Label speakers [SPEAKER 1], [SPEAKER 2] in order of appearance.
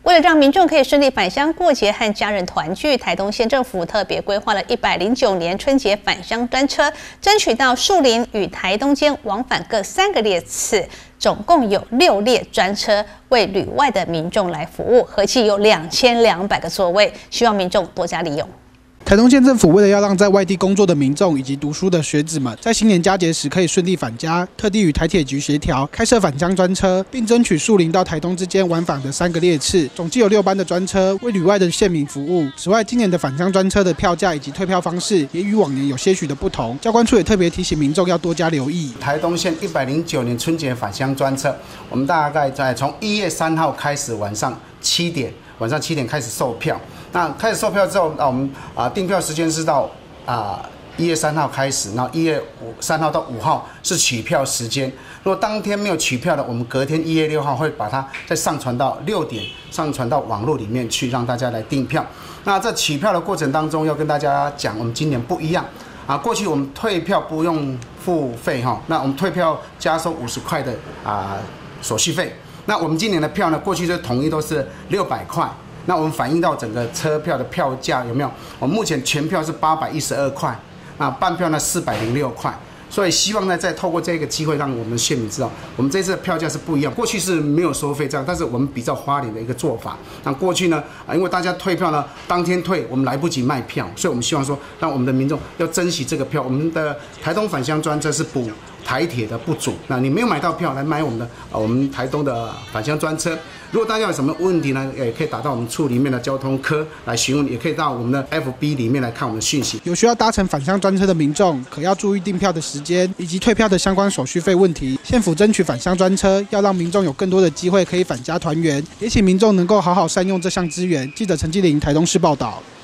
[SPEAKER 1] 为了让民众可以顺利返乡过节和家人团聚，台东县政府特别规划了109年春节返乡专车，争取到树林与台东间往返各3个列次，总共有6列专车为旅外的民众来服务，合计有2200个座位，希望民众多加利用。
[SPEAKER 2] 台东县政府为了要让在外地工作的民众以及读书的学子们在新年佳节时可以顺利返家，特地与台铁局协调，开设返乡专车，并争取树林到台东之间往返的3个列次，总计有6班的专车为旅外的县民服务。此外，今年的返乡专车的票价以及退票方式也与往年有些许的不同。教官处也特别提醒民众要多加留意。
[SPEAKER 3] 台东县109年春节返乡专车，我们大概在从1月3号开始晚上7点开始售票。 那开始售票之后，那我们订票时间是到1月3号开始，然后1月3号到5号是取票时间。如果当天没有取票的，我们隔天1月6号会把它再上传到6点，上传到网络里面去，让大家来订票。那在取票的过程当中，要跟大家讲，我们今年不一样过去我们退票不用付费那我们退票加收50块的手续费。那我们今年的票呢，过去就统一都是600块。 那我们反映到整个车票的票价有没有？我们目前全票是812块，半票呢406块。所以希望呢，再透过这个机会，让我们的县民知道，我们这次的票价是不一样。过去是没有收费这样，但是我们比较花莲的一个做法。那过去呢，因为大家退票呢，当天退，我们来不及卖票，所以我们希望说，让我们的民众要珍惜这个票。我们的台东返乡专车是补台铁的不足，那你没有买到票，来买我们台东的返乡专车。如果大家有什么问题呢，也可以打到我们处里面的交通科来询问，也可以到我们的 FB 里面来看我们的讯息。
[SPEAKER 2] 有需要搭乘返乡专车的民众，可要注意订票的时间以及退票的相关手续费问题。县府争取返乡专车，要让民众有更多的机会可以返家团圆，也请民众能够好好善用这项资源。记者陈继麟台东市报道。